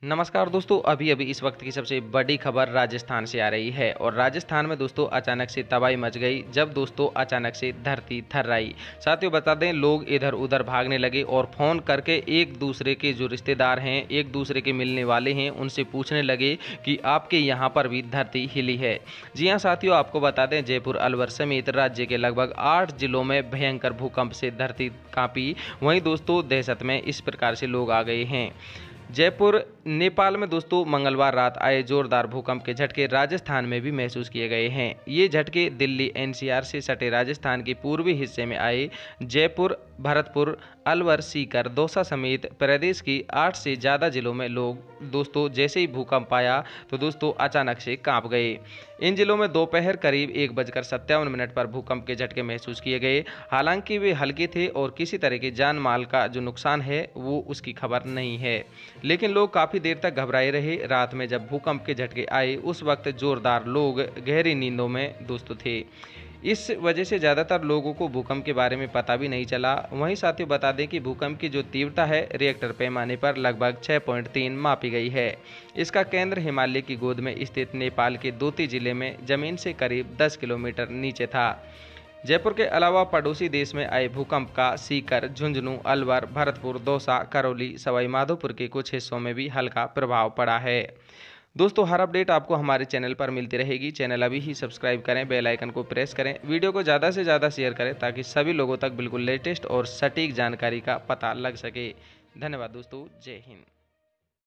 नमस्कार दोस्तों, अभी अभी इस वक्त की सबसे बड़ी खबर राजस्थान से आ रही है और राजस्थान में दोस्तों अचानक से तबाही मच गई जब दोस्तों अचानक से धरती थर्राई। साथियों बता दें, लोग इधर उधर भागने लगे और फ़ोन करके एक दूसरे के जो रिश्तेदार हैं, एक दूसरे के मिलने वाले हैं, उनसे पूछने लगे कि आपके यहाँ पर भी धरती हिली है। जी हाँ साथियों, आपको बता दें जयपुर, अलवर समेत राज्य के लगभग 8 जिलों में भयंकर भूकंप से धरती कांपी। वहीं दोस्तों दहशत में इस प्रकार से लोग आ गए हैं। जयपुर नेपाल में दोस्तों मंगलवार रात आए जोरदार भूकंप के झटके राजस्थान में भी महसूस किए गए हैं। ये झटके दिल्ली एनसीआर से सटे राजस्थान के पूर्वी हिस्से में आए। जयपुर, भरतपुर, अलवर, सीकर, दौसा समेत प्रदेश की 8 से ज़्यादा जिलों में लोग दोस्तों जैसे ही भूकंप आया तो दोस्तों अचानक से कांप गए। इन जिलों में दोपहर करीब 1:57 पर भूकंप के झटके महसूस किए गए। हालांकि वे हल्के थे और किसी तरह के जान माल का जो नुकसान है वो उसकी खबर नहीं है, लेकिन लोग काफ़ी देर तक घबराए रहे। रात में जब भूकंप के झटके आए उस वक्त जोरदार लोग गहरी नींदों में दोस्तों थे। इस वजह से ज़्यादातर लोगों को भूकंप के बारे में पता भी नहीं चला। वहीं साथियों बता दें कि भूकंप की जो तीव्रता है रिएक्टर पैमाने पर लगभग 6.3 मापी गई है। इसका केंद्र हिमालय की गोद में स्थित नेपाल के दोती जिले में जमीन से करीब 10 किलोमीटर नीचे था। जयपुर के अलावा पड़ोसी देश में आए भूकंप का सीकर, झुंझुनू, अलवर, भरतपुर, दौसा, करौली, सवाई माधोपुर के कुछ हिस्सों में भी हल्का प्रभाव पड़ा है। दोस्तों हर अपडेट आपको हमारे चैनल पर मिलती रहेगी। चैनल अभी ही सब्सक्राइब करें, बेल आइकन को प्रेस करें, वीडियो को ज़्यादा से ज़्यादा शेयर करें ताकि सभी लोगों तक बिल्कुल लेटेस्ट और सटीक जानकारी का पता लग सके। धन्यवाद दोस्तों, जय हिंद।